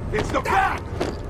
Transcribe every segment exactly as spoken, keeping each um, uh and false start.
It's the back!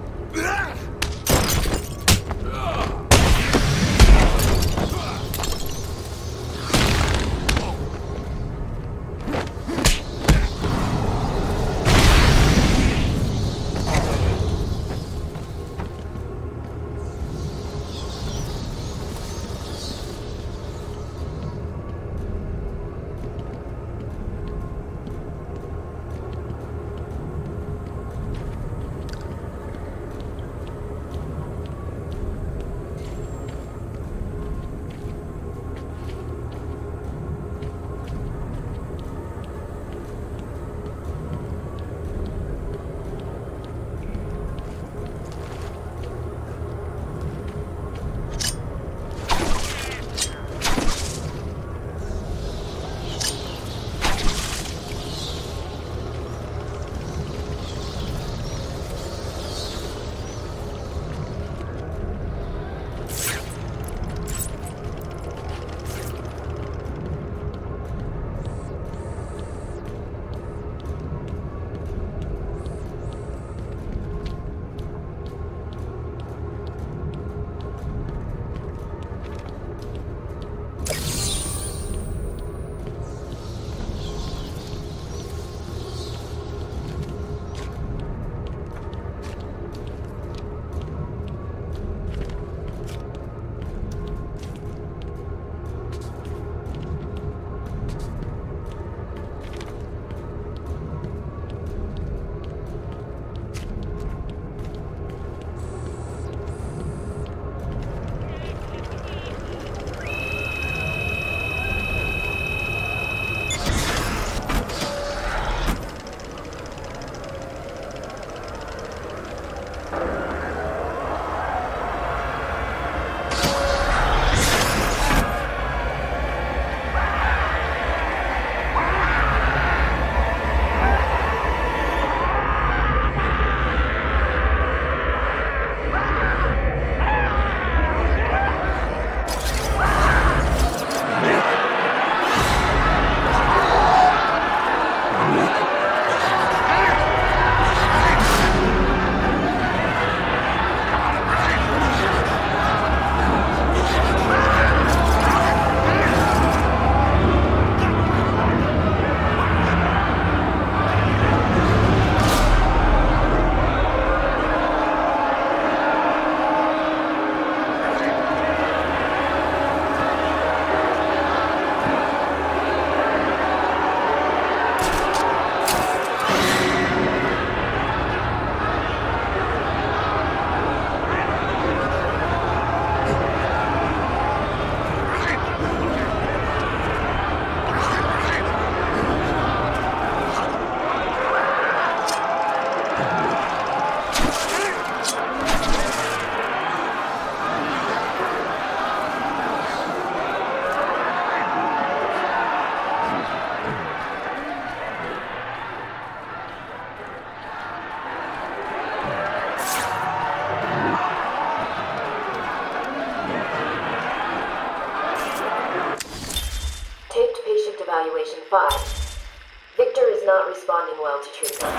Evaluation five. Victor is not responding well to treatment.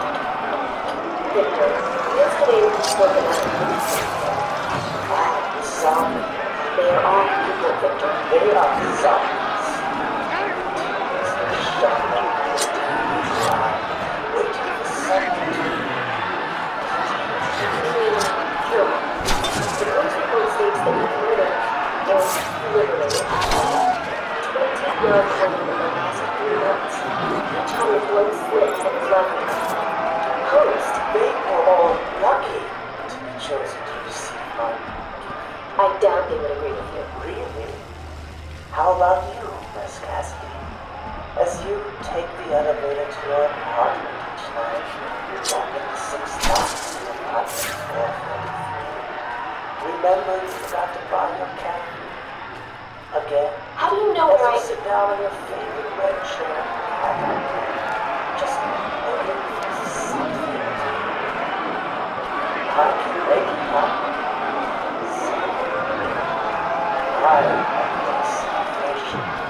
Victor, yesterday we spoke about ah, zombies. They are all people, Victor. They are zombies. Shut up. Waiting for something. Sure. The police report states that the murder was literally twenty yards away in the last three months. Each had a blood slit in his left eye. Host, they were all lucky to be chosen to receive my I doubt they would agree with you. Really? How about you, Miss Cassidy? As you take the elevator to your apartment each night, you walk in the sixth box to apartment four forty-three. Remember you forgot to buy your cat? Again? How do you know where I sit down in your favorite red chair? Just waiting for something. I can make it happen. I am the salvation.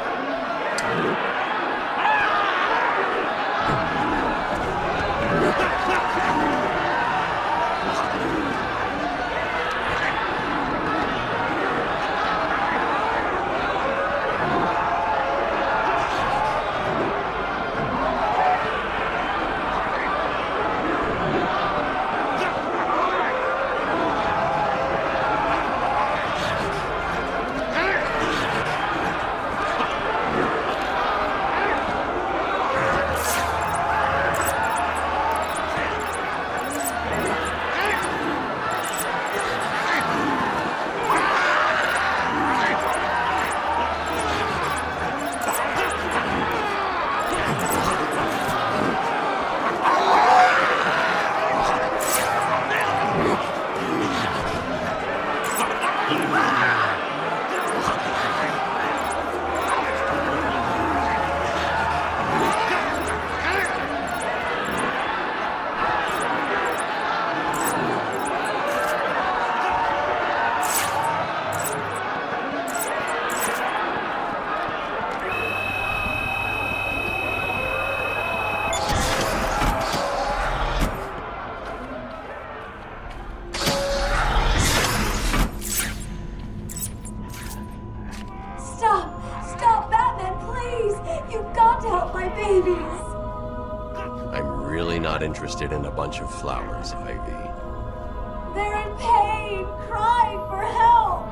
help my babies. I'm really not interested in a bunch of flowers, Ivy. They're in pain, crying for help.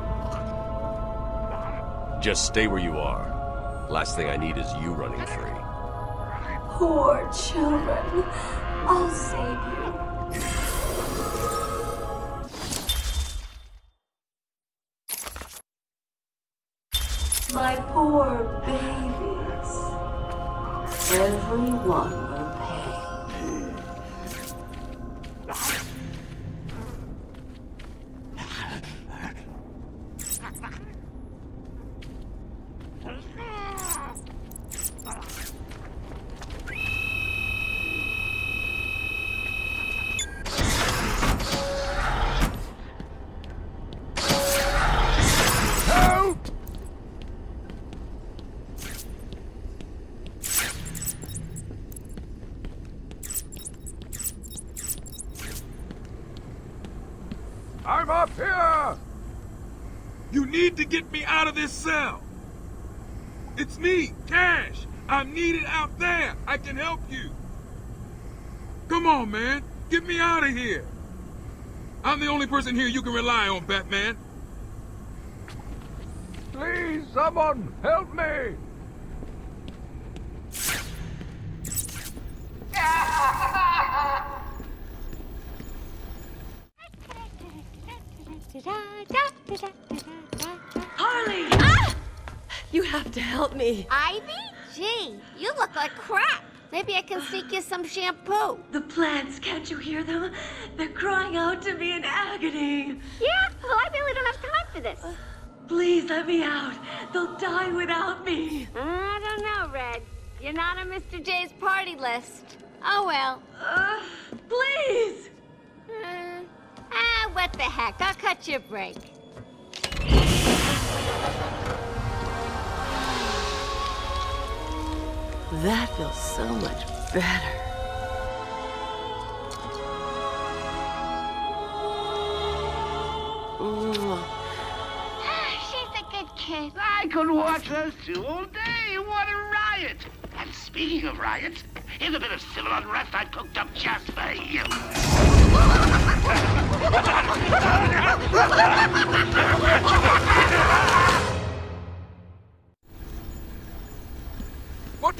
Just stay where you are. Last thing I need is you running free. Poor children. I'll save you. My poor babies. Everyone will pay. I'm up here! You need to get me out of this cell! It's me, Cash! I'm needed out there! I can help you! Come on, man! Get me out of here! I'm the only person here you can rely on, Batman! Please, someone, help me! Harley! Ah! You have to help me. Ivy? Gee, you look like crap. Maybe I can sneak you some shampoo. The plants, can't you hear them? They're crying out to me in agony. Yeah? Well, I really don't have time for this. Please let me out. They'll die without me. I don't know, Red. You're not on Mister J's party list. Oh, well. Uh, please! Uh, ah, what the heck? I'll cut you a break. That feels so much better. Mm. She's a good kid. I could watch those two all day. What a riot! And speaking of riots, here's a bit of civil unrest I cooked up just for you. What?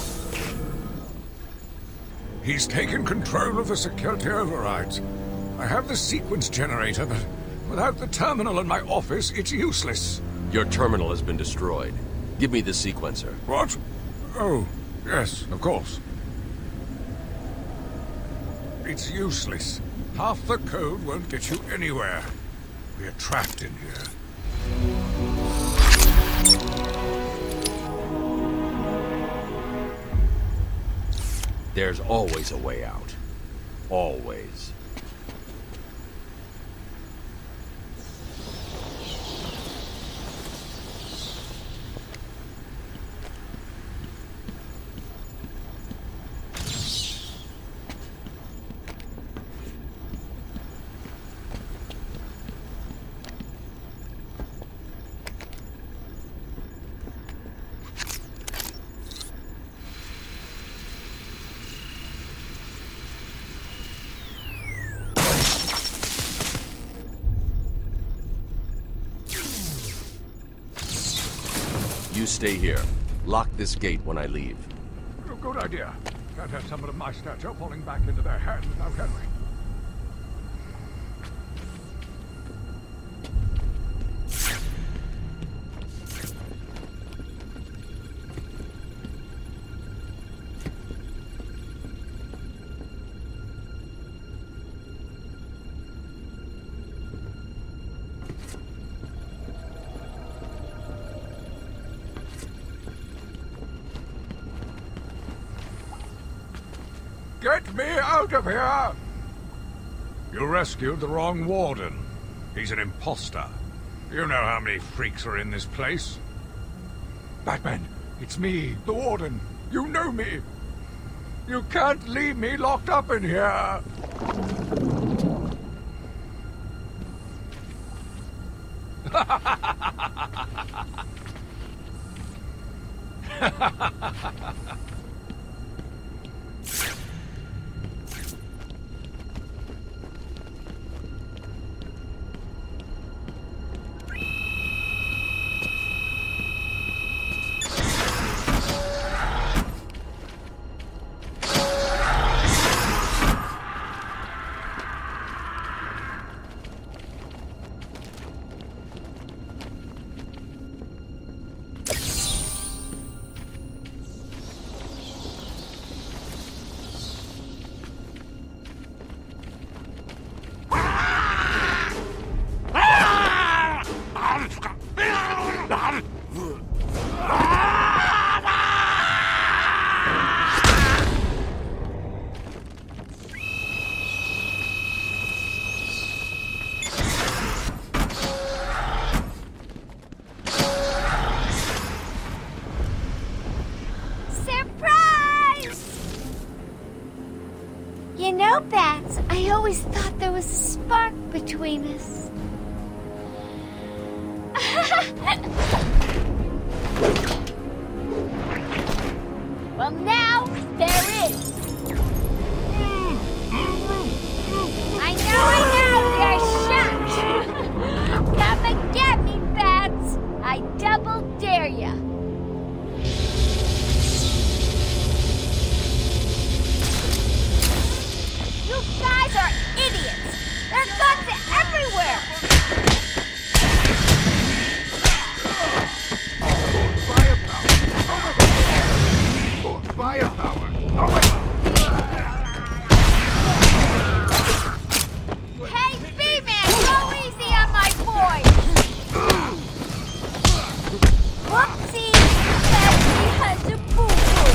He's taken control of the security overrides. I have the sequence generator, but without the terminal in my office, it's useless. Your terminal has been destroyed. Give me the sequencer. What? Oh, yes, of course. It's useless. Half the code won't get you anywhere. We're trapped in here. There's always a way out. Always. You stay here. Lock this gate when I leave. Oh, good idea. Can't have someone of my stature falling back into their hands now, can we? Get me out of here! You rescued the wrong warden. He's an imposter. You know how many freaks are in this place. Batman, it's me, the warden. You know me. You can't leave me locked up in here. You know, Bats, I always thought there was a spark between us. Well, now there is. I know, I know, you're shocked. Come and get me, Bats. I double dare ya. You guys are idiots! There are guns everywhere! Firepower! Oh my God! Hey, B-Man, go easy on my boy! Whoopsie! Bessie has a boo-boo!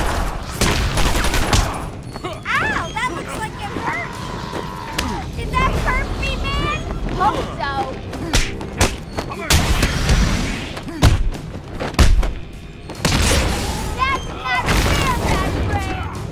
Ow! That looks like it hurt! Did that hurt me, man? Hope so. That's not fair, Bad Brain!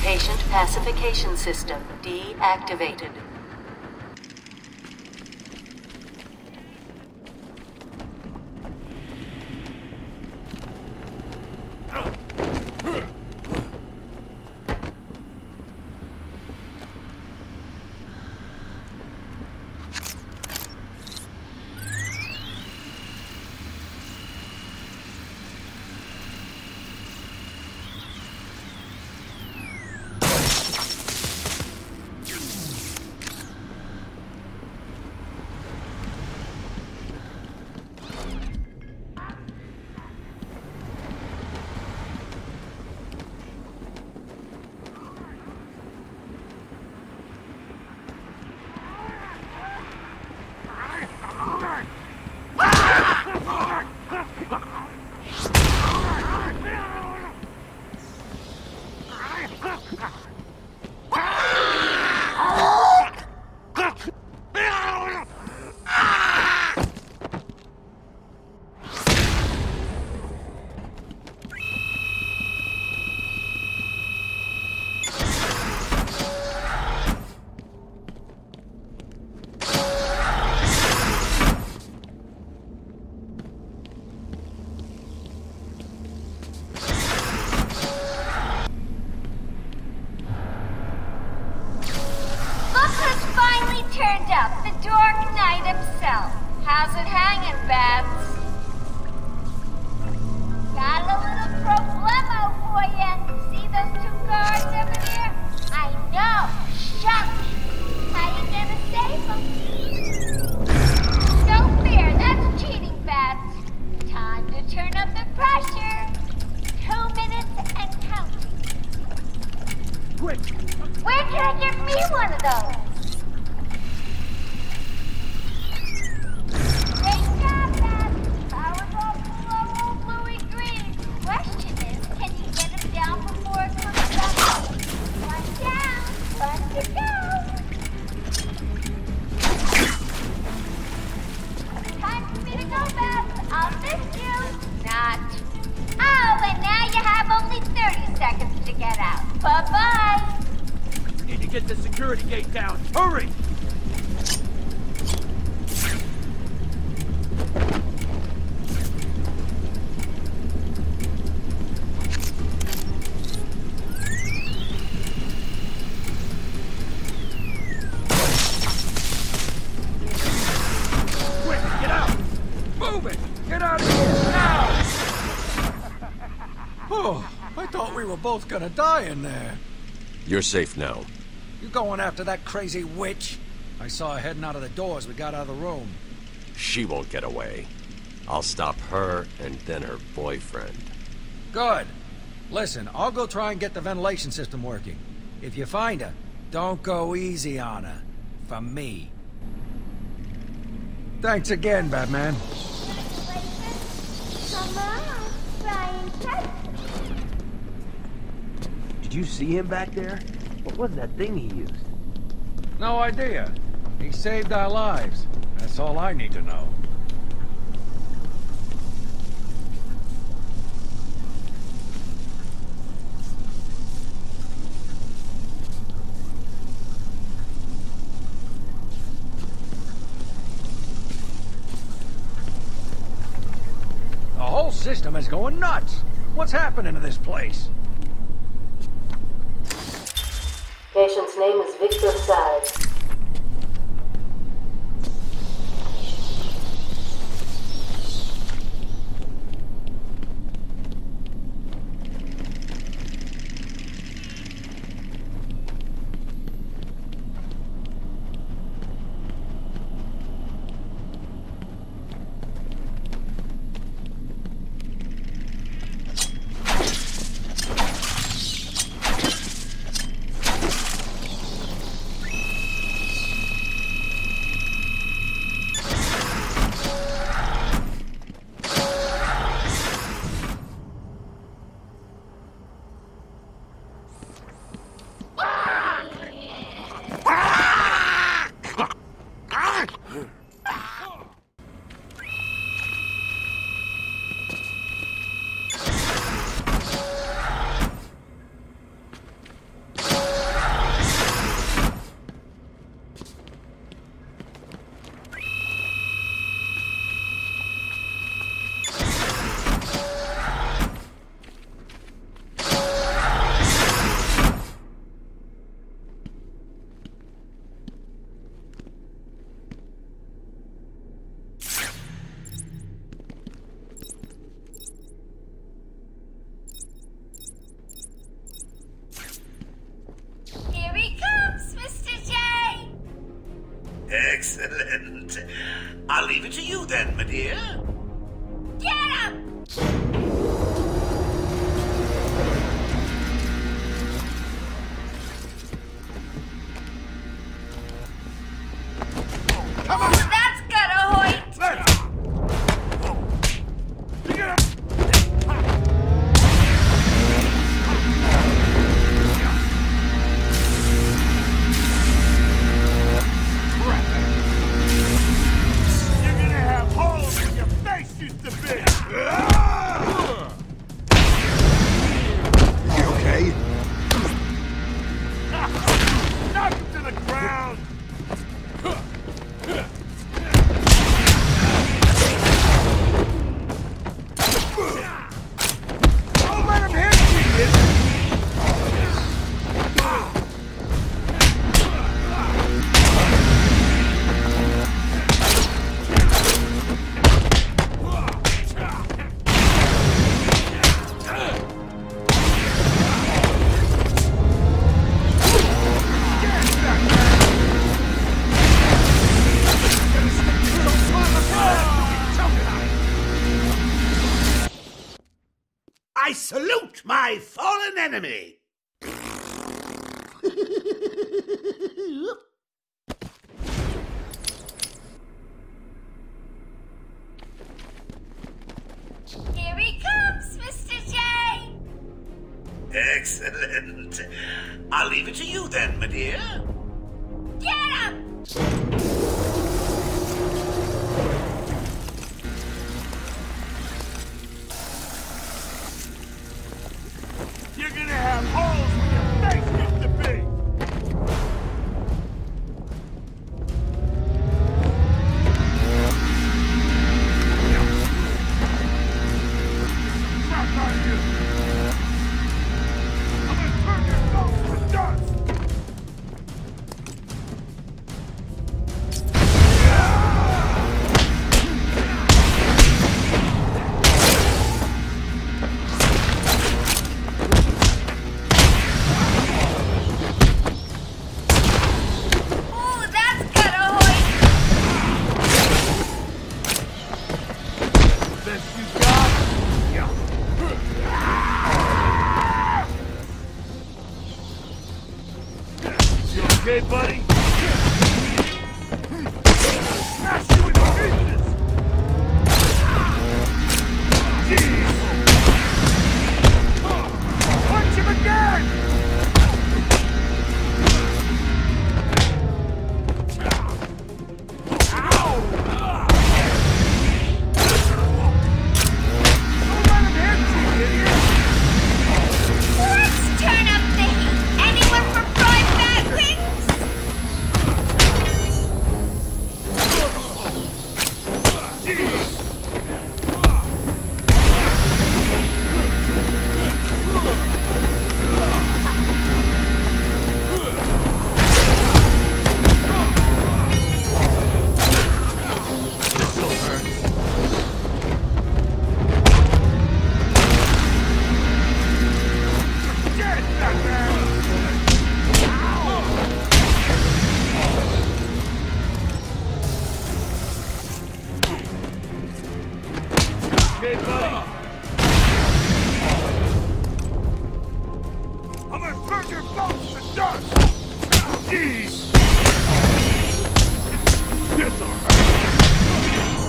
Patient pacification system deactivated. Turned up, the Dark Knight himself. How's it hanging, Babs? Got a little problemo for you. See those two guards over there? I know. Shock. How you gonna save them? No fair. That's cheating, Babs. Time to turn up the pressure. Two minutes and counting. Quick! Where can I get me one of those? Bye-bye! Need to get the security gate down. Hurry! Quick, get out! Move it! Get out of here now! Oh, I thought we were both gonna die in there. You're safe now. You going after that crazy witch? I saw her heading out of the door as we got out of the room. She won't get away. I'll stop her and then her boyfriend. Good. Listen, I'll go try and get the ventilation system working. If you find her, don't go easy on her. From me. Thanks again, Batman. Come on, Brian, catch. Did you see him back there? What was that thing he used? No idea. He saved our lives. That's all I need to know. The whole system is going nuts. What's happening to this place? Patient's name is Victor Sides. Excellent. I'll leave it to you then, my dear. Get him! Come on! That's gotta hoit! Let's get up! You're gonna have holes where your face used to be! You okay? Knock him to the ground! Don't let him hit you, kid! I salute my fallen enemy! Here he comes, Mister J! Excellent. I'll leave it to you then, my dear. Get him! You're gonna have holes where your face used to be! Back on you! I'm gonna turn your bones to dust! Ooh, that's gotta hoit! Best you got? You okay, buddy? Smash you into pieces! Jeez! Punch him again! Ow! Don't let him hit you, idiot! Let's turn up the heat! Anyone for fried bat wings? Jeez! This'll hurt. Get that man! Okay, buddy? I'm gonna turn your bones to dust! Jeez! This'll hurt.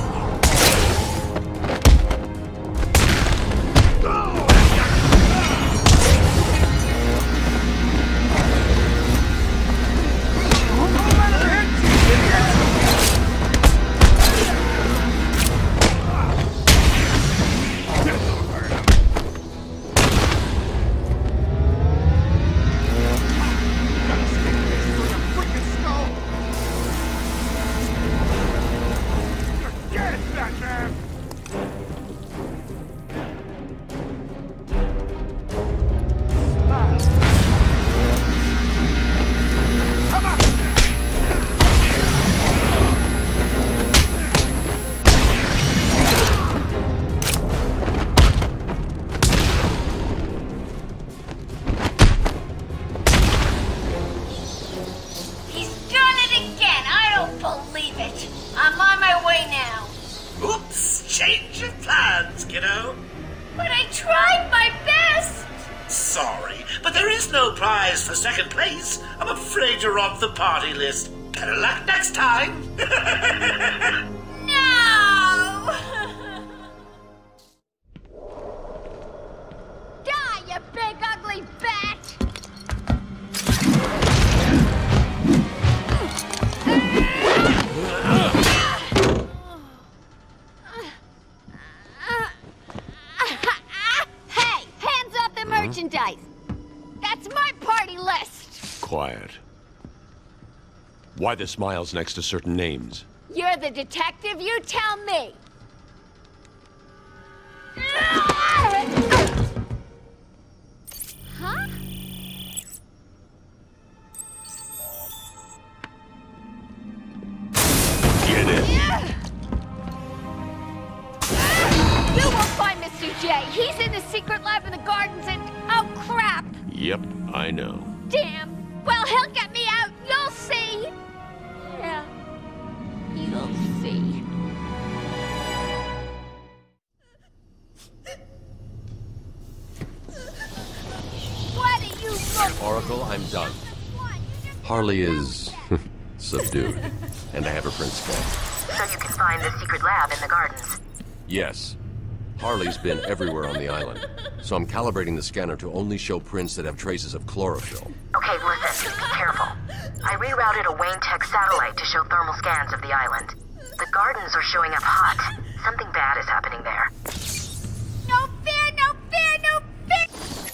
Don't let him hit you, idiot! This'll hurt. Gotta stick this through your freaking is no prize for second place. I'm afraid you're off the party list. Better luck next time. No! Die, you big ugly bat! Hey, hands off the merchandise! That's my party list! Quiet. Why the smiles next to certain names? You're the detective, you tell me! Huh? Get it! You won't find Mister J! He's in the secret lab in the gardens and... oh, crap! Yep, I know. Damn! Well, he'll get me out, you'll see! Yeah, you'll see. What are you looking? Oracle, I'm done. Harley is subdued, and I have her print scanned. So you can find the secret lab in the gardens. Yes. Harley's been everywhere on the island, so I'm calibrating the scanner to only show prints that have traces of chlorophyll. Okay, listen, be careful. I rerouted a Wayne Tech satellite to show thermal scans of the island. The gardens are showing up hot. Something bad is happening there. No fear, no fear, no fear!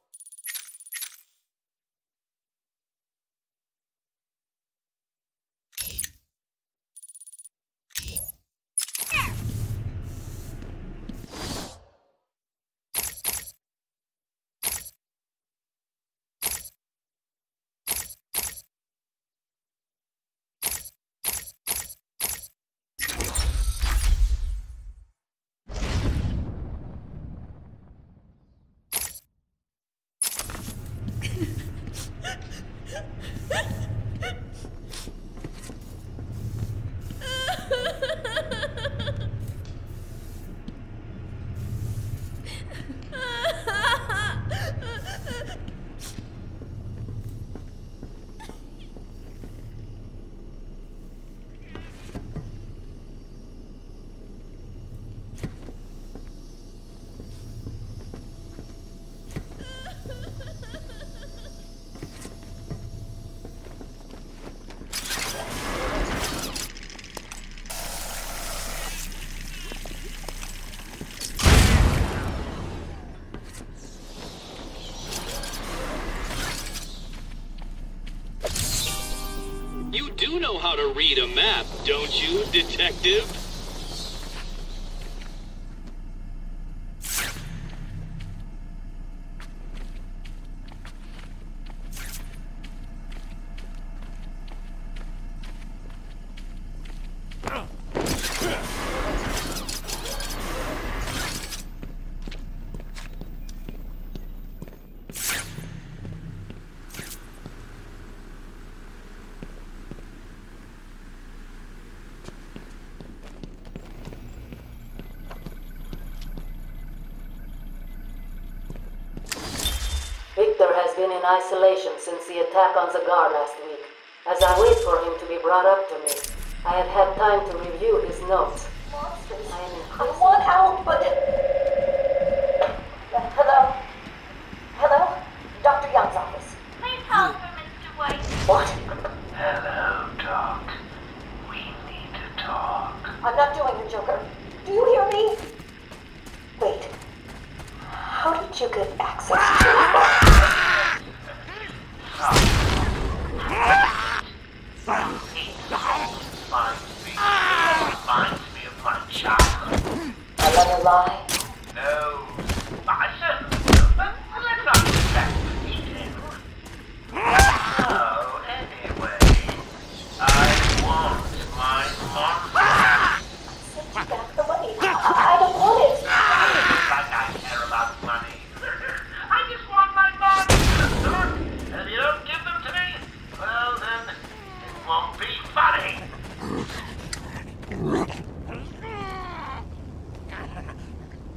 You do know how to read a map, don't you, detective? Victor has been in isolation since the attack on Zagar last week. As I wait for him to be brought up to me, I have had time to review his notes. I am in I want out, but... Hello? Hello? Doctor Young's office. Please hold for Mister White. What? Hello, Doc. We need to talk. I'm not doing it, Joker. Do you hear me? Wait. How did you get access to... Reminds me of my child. Another lie? No, I certainly do, but let's not get back to the details. So, anyway, I want my money. Send you back the money. I don't want it. Like I care about money. I just want my money. And if you don't give them to me, well then, it won't be funny.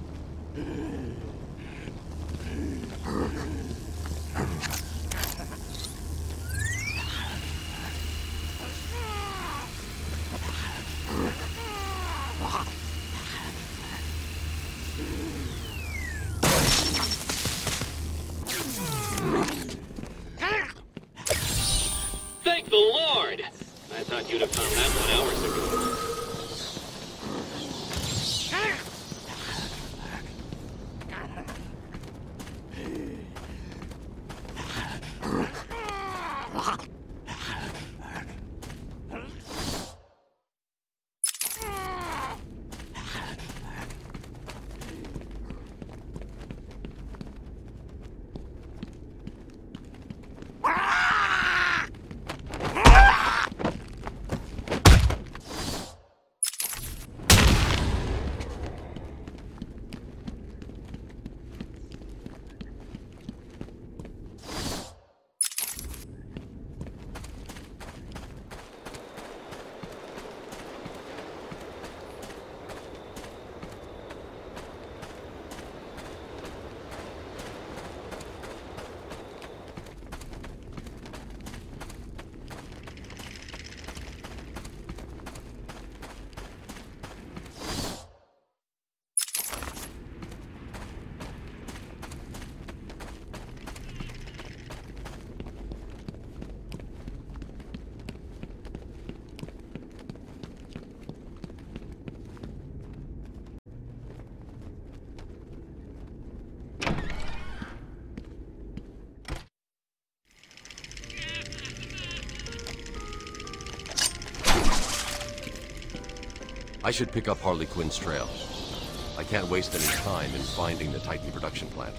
I should pick up Harley Quinn's trail. I can't waste any time in finding the Titan production plant.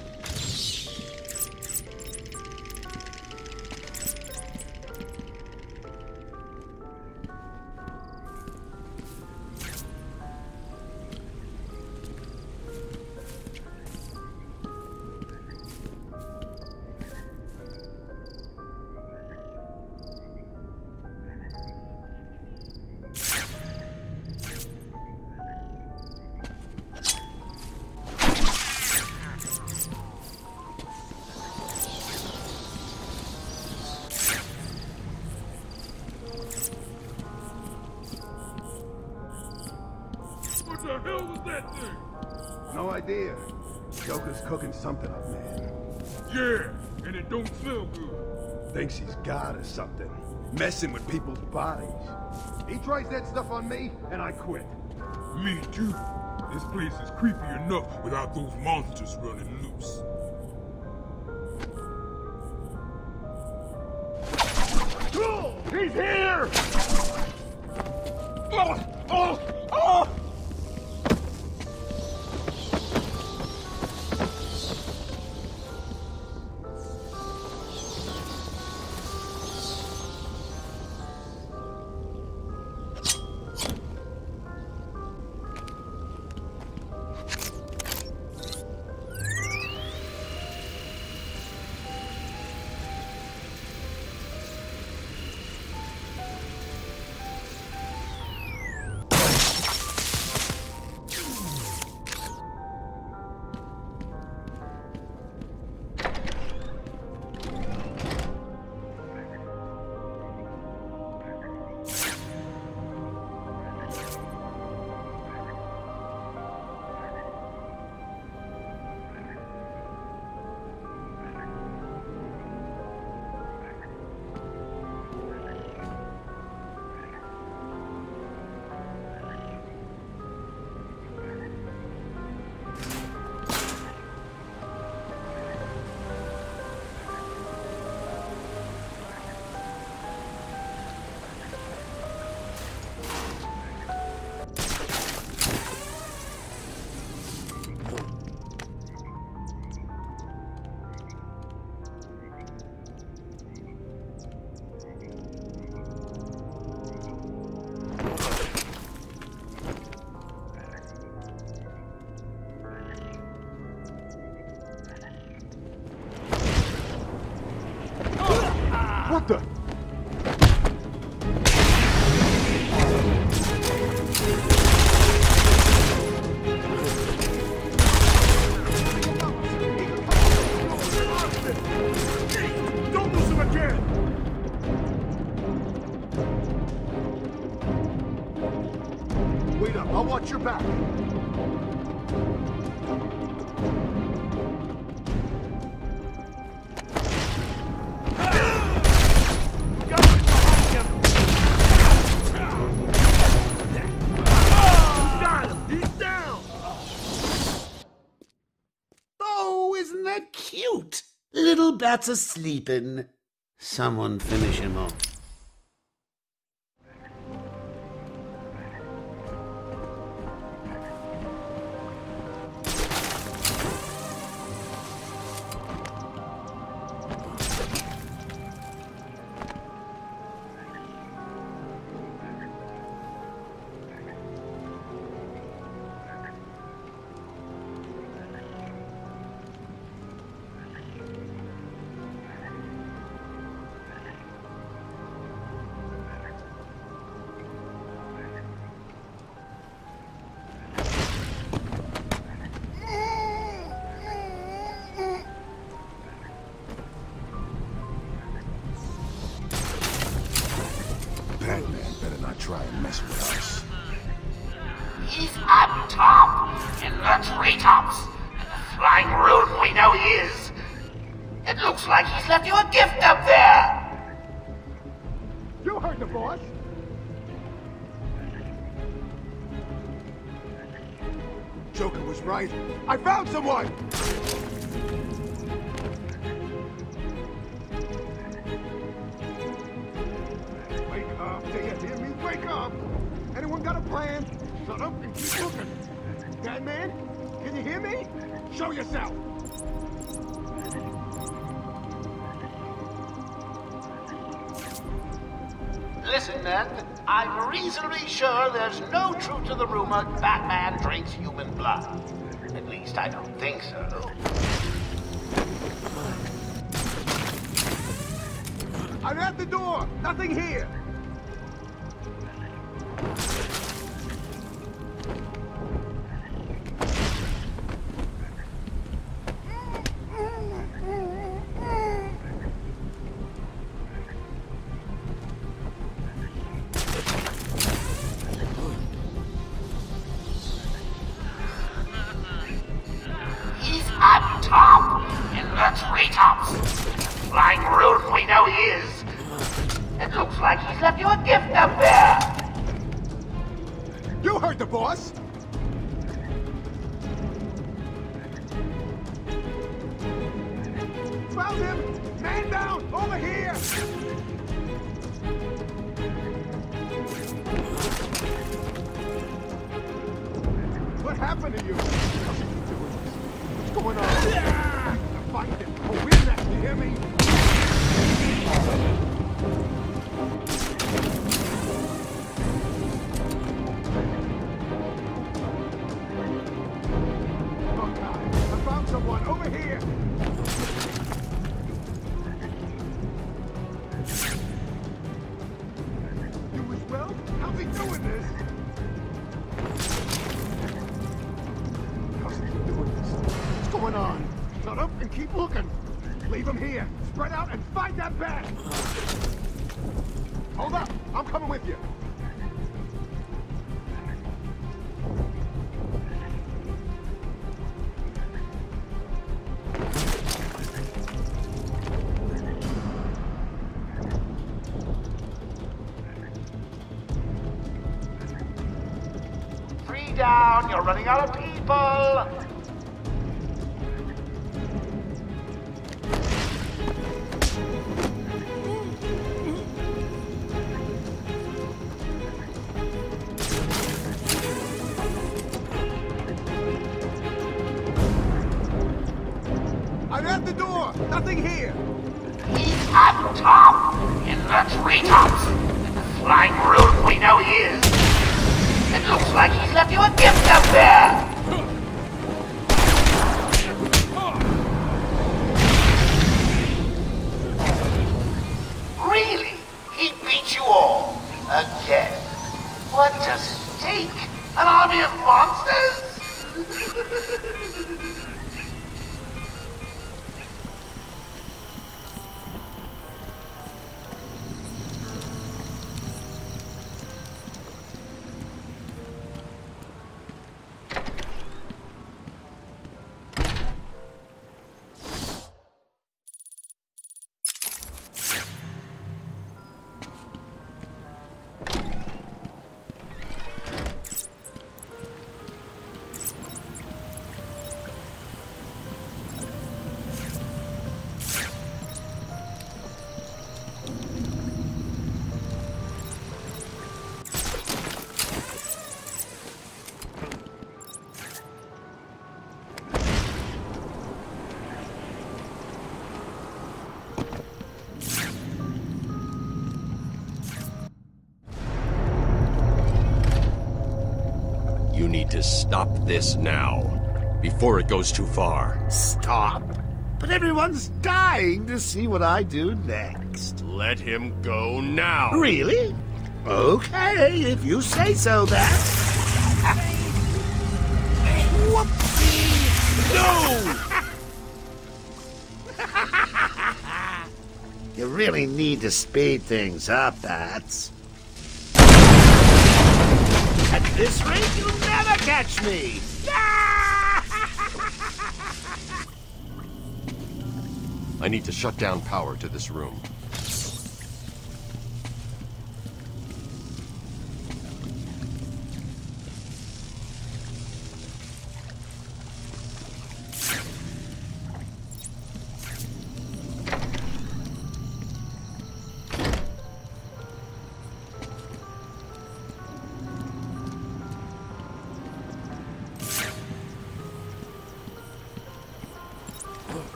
What the hell was that thing? No idea. Joker's cooking something up, man. Yeah, and it don't smell good. Thinks he's God or something. Messing with people's bodies. He tries that stuff on me, and I quit. Me too. This place is creepy enough without those monsters running loose. Oh, he's here! Oh! Oh! Oh! What the? Don't lose him again! Wait up, I'll watch your back. Cute. Little bats are sleeping. Someone finish him off. Batman better not try and mess with us. He's up top, in the treetops, in the flying room we know he is. It looks like he's left you a gift up there. You heard the boss. Joker was right. I found someone! Wake up, do you hear me? Wake up! Anyone got a plan? Shut up and keep looking. Dead man, can you hear me? Show yourself. Listen, men, I'm reasonably sure there's no truth to the rumor Batman drinks human blood. At least I don't think so. I'm at the door. Nothing here. Up top, in the treetops. Flying rodent we know he is. It looks like he's left you a gift up there. You heard the boss. Found him. Man down. Over here. What happened to you? What's going on? Yeah! Find him! Oh, we're next, you hear me? Oh, God. I found someone! Over here! You as well? How's he doing this? How's he doing this? What's going on? Shut up and keep looking. Leave him here. Spread out and fight that bat. Hold up. I'm coming with you. Three down. You're running out of people. I'm at the door! Nothing here! He's up top! In the treetops! And the flying rodent we know he is! It looks like he's left you a gift up there! Really? He beat you all? Again? What does it take? An army of monsters? You need to stop this now, before it goes too far. Stop? But everyone's dying to see what I do next. Let him go now. Really? Okay, if you say so, then. Whoopsie! No! You really need to speed things up, Bats. At this rate, you'll never catch me! I need to shut down power to this room.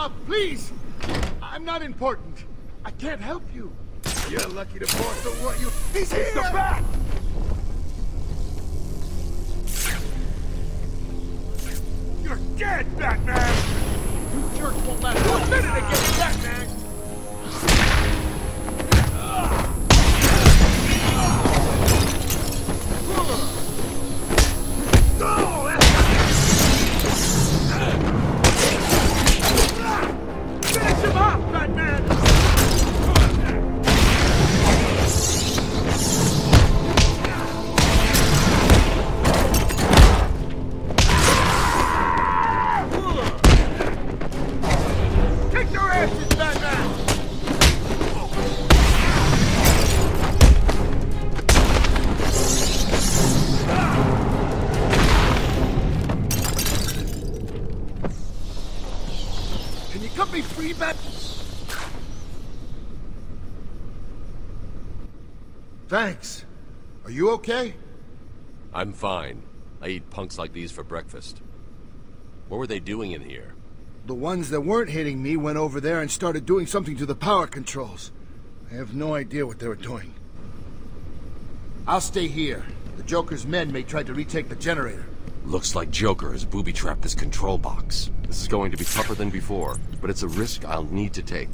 Stop, please! I'm not important. I can't help you. You're lucky the boss don't want you. He's here! The bat! You're dead, Batman! You jerks won't last one minute against Batman! Finish him off, Batman! Kick your asses, Batman! Can you cut me free, Bat? Thanks. Are you okay? I'm fine. I eat punks like these for breakfast. What were they doing in here? The ones that weren't hitting me went over there and started doing something to the power controls. I have no idea what they were doing. I'll stay here. The Joker's men may try to retake the generator. Looks like Joker has booby-trapped this control box. This is going to be tougher than before, but it's a risk I'll need to take.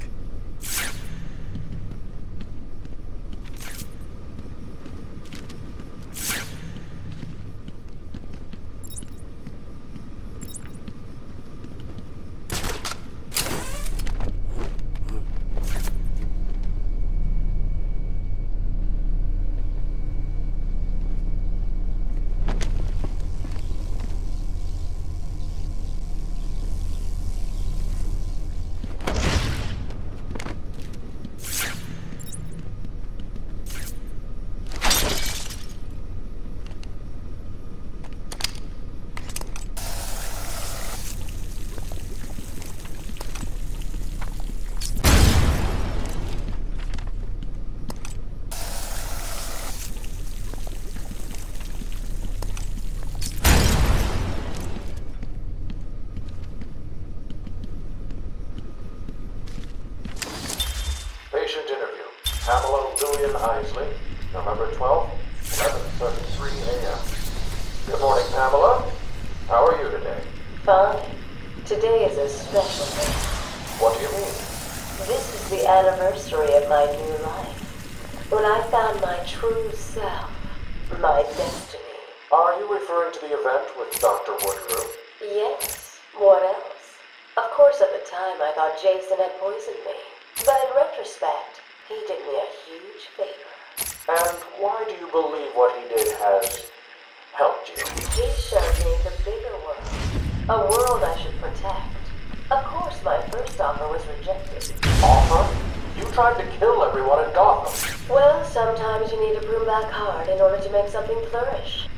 Patient interview. Pamela Lillian Isley, November twelfth, eleven thirty-three a m Good morning, Pamela. How are you today? Fine. Today is a special day. What do you mean? This is the anniversary of my new life. When I found my true self, my destiny. Are you referring to the event with Doctor Woodrow? Yes. What else? Of course, at the time, I thought Jason had poisoned me. But in retrospect, he did me a huge favor. And why do you believe what he did has helped you? He showed me the bigger world. A world I should protect. Of course, my first offer was rejected. Offer? You tried to kill everyone in Gotham. Well, sometimes you need to prove back hard in order to make something flourish.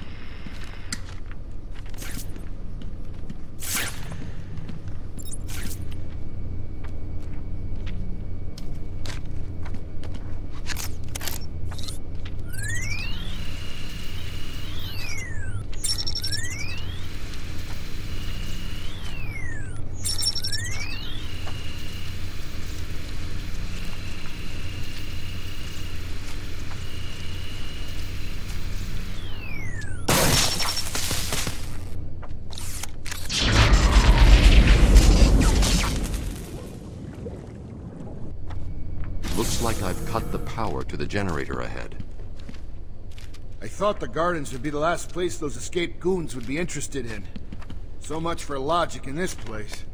Looks like I've cut the power to the generator ahead. I thought the gardens would be the last place those escaped goons would be interested in. So much for logic in this place.